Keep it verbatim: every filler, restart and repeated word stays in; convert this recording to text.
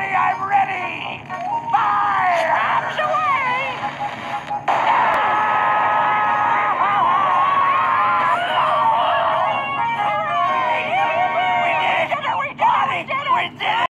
everybody, I'm ready! Fire! Arms away! We did it! We did it! We did it! We did it!